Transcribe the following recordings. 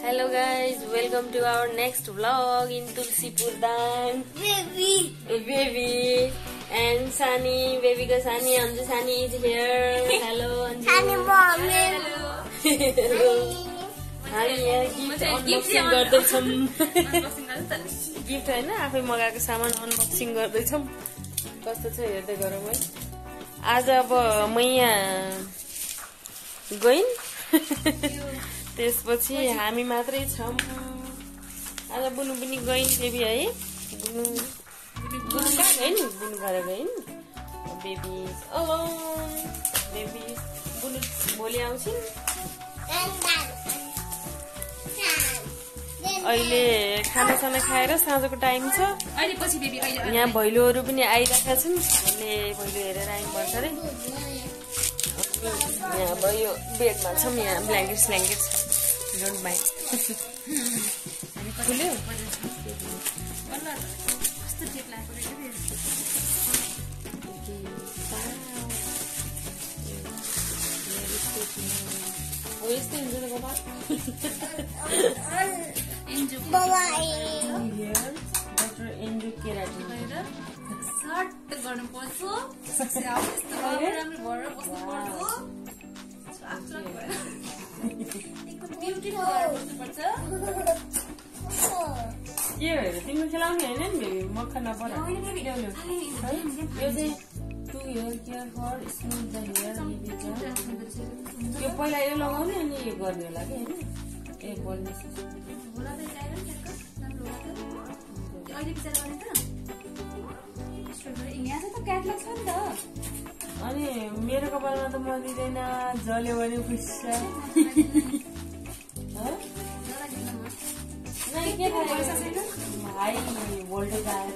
Hello guys, welcome to our next vlog in Tulsipur Dang. Baby and Sunny, baby ka Sunny, Anju Sunny is here. Hello Anju. Sunny mommy. Hello. हामी यहाँ gift unboxing गर्दैछौँ. Gift हैन आफै मगाएको सामान unboxing गर्दैछौँ. कस्तो छ हेर्दै गरौँ है. आज अब म यहाँ गइन्. त्यसपछि हामी मात्रै छौं. आज बुनु पनि गइन् बेबी है. बुनु गइन्, बुनु घर गइन्. Baby alone. बेबी बुनु भोलि आउँछिन्. अहिले खानासाना खाएर साँझको टाइम छ. यहाँ भैलोहरू पनि आइरहेका छन्. अहिले भैलो हेरेर आइनुपर्छ रे. यहाँ अब यो बेडमा छौँ. यहाँ ब्ल्याङ्केट डोन्ट माइन्ड. खुल्यो यस्तै हुन्छ नि बाबा. डाक्टर एन्ड्रु केराटिन के भएर तिम्रो खेलाउने होइन नि बेबी. मक्खा नपर यो चाहिँ to hair care for smooth the hair. यो पहिला यो लगाउने अनि यो गर्ने होला कि होइन. ए बोल्ने अनि मेरो कपालमा त म दिँदैन. जल्यो भने खुस्सा. के हाई भोल्टेज आएर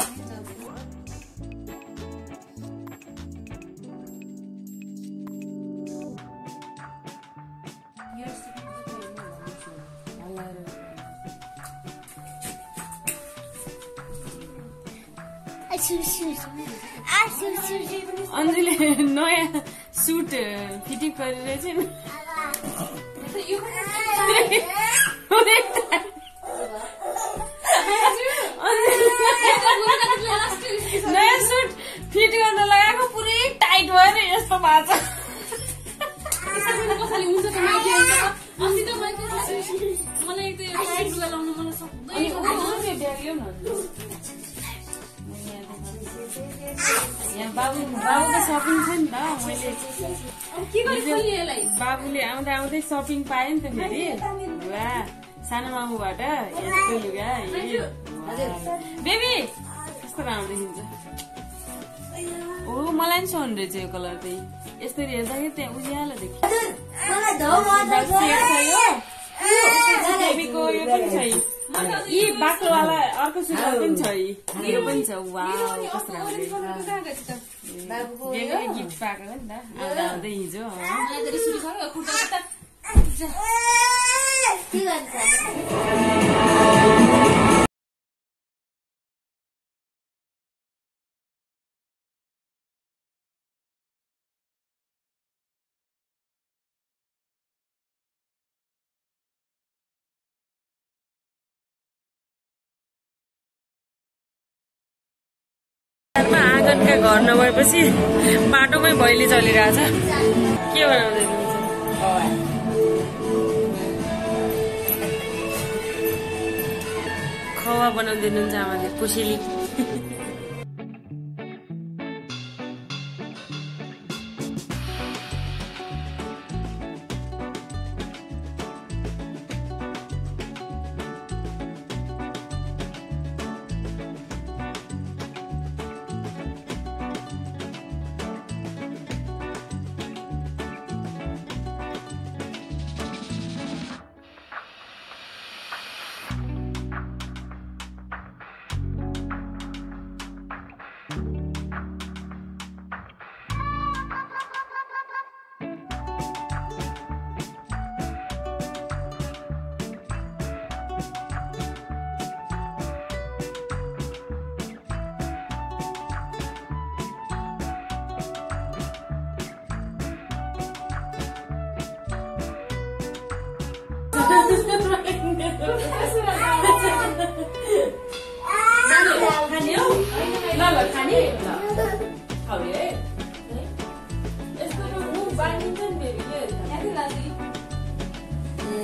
अन्जुले नयाँ सुट फिटिङ गरिरहेछ नि. नयाँ सुट फिट गर्न लगाएको पुरै टाइट भएर यस्तो भएको यहाँ बाबुको सपिङ छ नि त. मैले बाबुले आउँदा आउँदै सपिङ पाएँ नि त फेरि. वा सानो मामुबाट यस्तो लुगा. बेबी कस्तो राम्रो देखिन्छ. ओ मलाई नि सोन रहेछ यो कलर चाहिँ. यसरी हेर्दाखेरि त्यहाँ उज्यालो देखिन्छ. बेबीको यो पनि छ. यी बाक्लोवाला अर्को सुटर पनि छ. यो पनि छ. वाउ कस्तो राम्रो. बेबीले गिफ्ट पाएको हो नि त आउँदा आउँदै हिजो. आँगनका घर नभएपछि बाटोमै भैली चलिरहेछ. के बनाउँदै हुनुहुन्छ? खवा बनाउँदै हुनुहुन्छ आमाले. कोसेली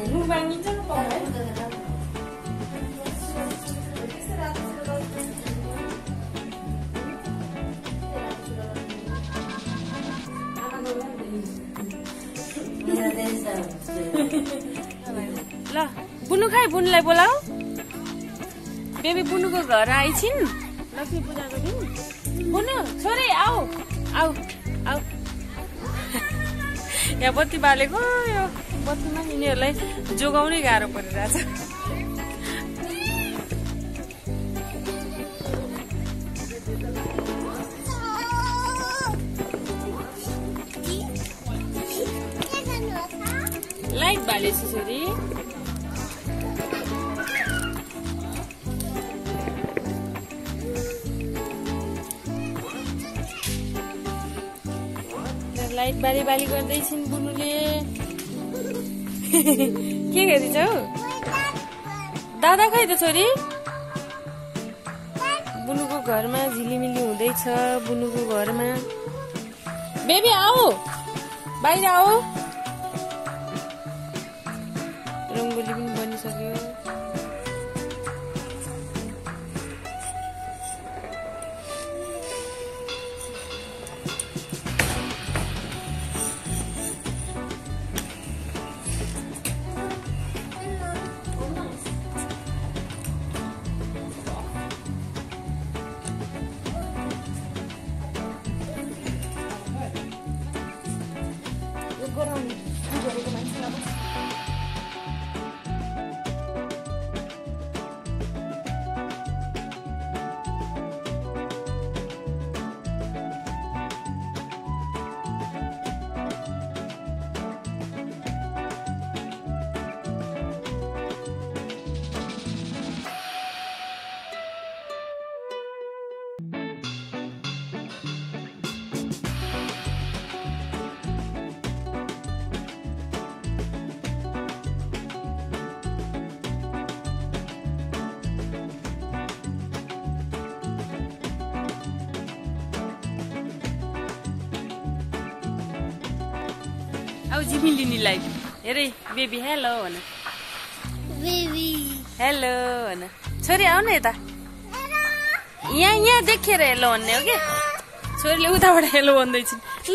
भाङ्गिन्छ न पकाएर ल बुनु खाइ बुनुलाई बोलाऊ बेबी बुनुको घर आइछिन् लक्ष्मी पूजाको दिन बुनु छोरी आऊ आऊ आऊ यहाँ बत्ती बालेको यो बत्तीमा यिनीहरूलाई जोगाउनै गाह्रो परिरहेछ लाइट बालेछु छोरी लाइट बाली बाली गर्दैछिन् बुनुले के गर्दैछौ दादा खै त छोरी बुनुको घरमा झिलिमिली हुँदैछ बुनुको घरमा बेबी आऊ बाहिर आऊ रङ्गोली पनि बनिसक्यो आऊ जिमिलिनीलाई हेरे बेबी हेलो भन बेबी हेलो भन छोरी आऊ न यता यहाँ देखेर हेलो भन्ने हो कि छोरीले उताबाट हेलो भन्दैछिन् ल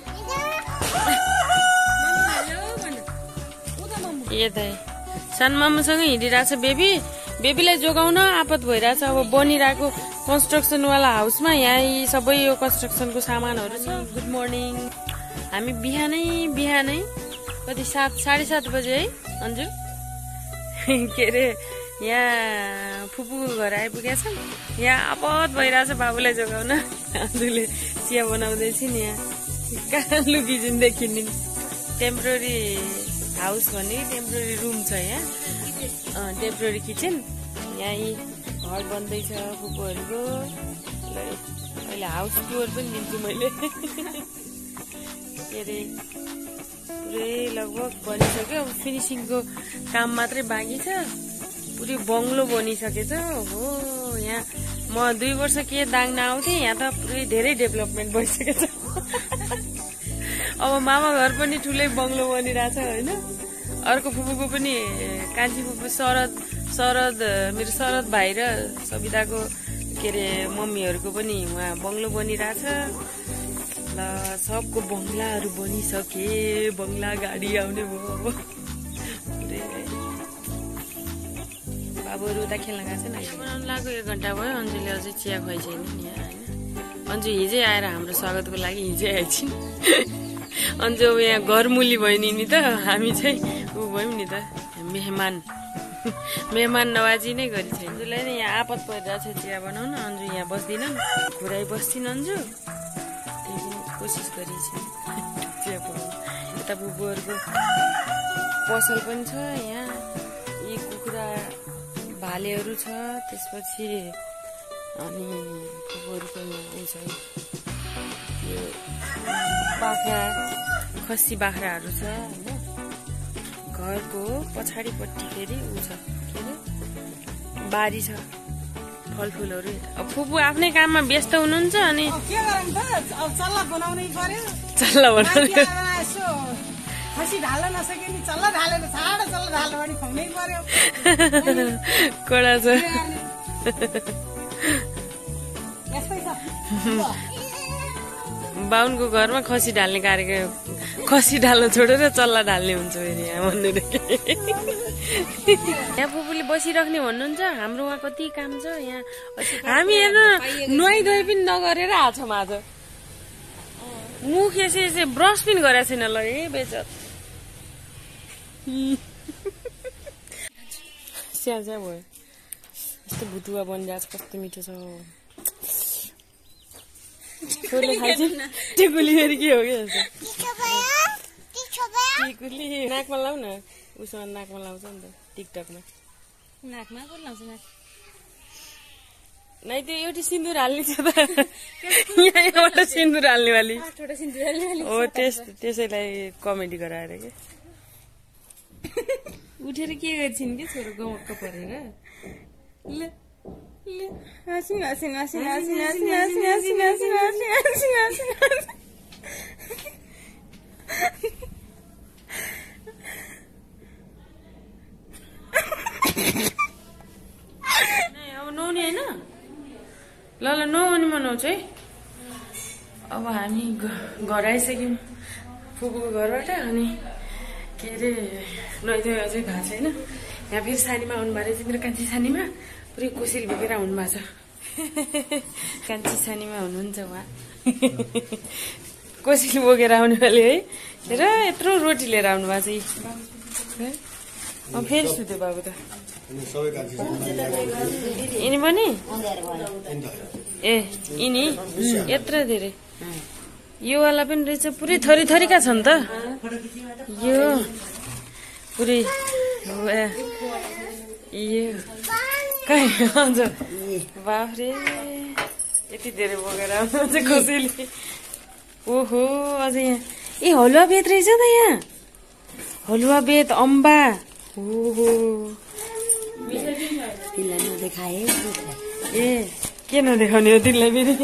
यतै सानो मामुसँग हिँडिरहेछ बेबीलाई जोगाउन आपत भइरहेछ अब बनिरहेको कन्स्ट्रक्सनवाला हाउसमा यहाँ सबै यो कन्स्ट्रक्सनको सामानहरू छ गुड मर्निङ हामी बिहानै कति 7:30 बजे है अन्जु के अरे यहाँ फुपूको घर आइपुगेका छन् यहाँ आपत भइरहेछ बाबुलाई जोगाउन अन्जुले चिया बनाउँदैछिन् यहाँ कहाँ लुकिजिनदेखि नि टेम्पोररी हाउस भन्ने टेम्पोररी रुम छ यहाँ टेम्पोररी किचन यहाँ घर बन्दैछ फुपूहरूको अहिले हाउस टुर पनि दिन्छु मैले के अरे पुरै लगभग बनिसक्यो अब फिनिसिङको काम मात्रै बाँकी छ पुरै बङ्गलो बनिसकेछ हो यहाँ म 2 वर्ष के दाङ्न आउँथेँ यहाँ त पुरै धेरै डेभलपमेन्ट भइसकेछ अब मामा घर पनि ठुलै बङ्गलो बनिरहेछ होइन अर्को फुपूको पनि कान्छी फुपू शरद मेरो शरद भाइ र सविताको के अरे मम्मीहरूको पनि उहाँ बङ्गलो बनिरहेछ ल सबको बङ्गलाहरू बनिसके बङ्गला गाडी आउने भयो बाबुहरू उता खेल्न गएको छैन बनाउनु लाग्यो 1 घन्टा भयो अन्जुले अझै चिया खुवाइ छैन नि होइन अन्जु हिजै आएर हाम्रो स्वागतको लागि हिजै आइछिन् अन्जु अब यहाँ घरमुली भयो नि त हामी चाहिँ ऊ भयौँ नि त मेहमान नवाजी नै गरी छैन अन्जुलाई नै यहाँ आपत परिरहेछ चिया बनाउन अन्जु यहाँ बस्दिनन् घुराइ बस्छिन् अन्जु कोसिस गरिछन् चिया बनाउन यता बुबुहरूको पसल पनि छ यहाँ यी कुखुरा भालेहरू छ त्यसपछि अनि बुबुहरूको हुन्छ यो बाख्रा खसी बाख्राहरू छ होइन घरको पछाडिपट्टि फेरि ऊ छ के अरे बारी छ फलफुलहरू अब फुपू आफ्नै काममा व्यस्त हुनुहुन्छ अनि के गरौँ त अब चल्ला बनाउनै पर्यो चल्ला बनाउनु खसी ढाल्न नसके नि चल्ला ढालेर छाडा चल्ला दालबाडी खुवाउनै पर्यो कडा छ यस्तै छ बाहुनको घरमा खसी ढाल्ने कार्यक्रम खसी ढाल्न छोडेर चल्ला ढाल्ने हुन्छ फेरि यहाँ भन्नु यहाँ फुपूले बसिराख्ने भन्नुहुन्छ हाम्रो उहाँ कति काम छ यहाँ हामी हेर्न नुहाइधुवाइ पनि नगरेर आछौँ आज मुख यसै ब्रस पनि गरेको छैन ल ए बेचत स्याजा भयो यस्तो भुटुवा बनिरहेको छ कस्तो मिठो छ छोरीले खान्छ टिकुली फेरि के हो कि टिकुली नाकमा लाउ न उसमा नाकमा लाउँछ नि त टिकटकमा नाकमा को लाउँछ नाक नै त्यो एउटी सिन्दुर हाल्ने छ त यहाँबाट सिन्दुर हाल्नेवाली हो त्यसैलाई कमेडी गराएर के उठेर के गर्छिन् कि छोरो गमक्क परेर ल हसिन हसिन हसिन हसिन हसिन हसिन हसिन हसिन हसिन हसिन हसिन अब नुहाउने होइन ल ल नुहाउने मनाउँछ है अब हामी घर आइसक्यौँ फुपूको घरबाट अनि के अरे नुहाइधुवाइ अझै भएको छैन यहाँ फेरि सानीमा आउनुभएको रहेछ मेरो कान्छी सानीमा पुरै कोसिल बोकेर आउनु भएको छ कान्छी सानीमा हुनुहुन्छ उहाँ कोसिल बोकेर आउनेवाले है र यत्रो रोटी लिएर आउनु भएको छ फेरि सुत्यो बाबु त यिनी पनि ए यिनी यत्रो धेरै योवाला पनि रहेछ पुरै थरी थरीका छन् त यो पुरै यो कहीँ हजुर बाफ्रे यति धेरै बोकेर आउनुहुन्छ कसैले ओहो अझ यहाँ ए हलुवा बेत रहेछ त यहाँ हलुवा बेत अम्बा ओहो ए के नदेखाउने हो तिमीलाई फेरि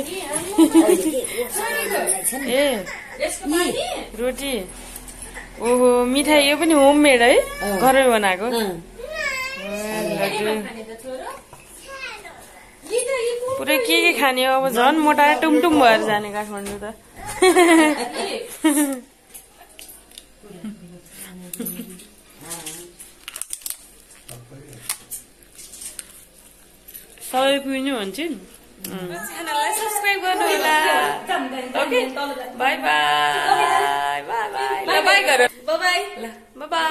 ए रोटी ओहो मिठाई यो पनि होममेड है घरमै बनाएको पुरै के खाने हो अब झन् मोटाएर टुमटुम भएर जाने काठमाडौँ त सबै पुग्नु भन्छन् च्यानललाई सब्सक्राइब गर्नु होला okay bye bye bye bye ल बाई गर बाई ल बाई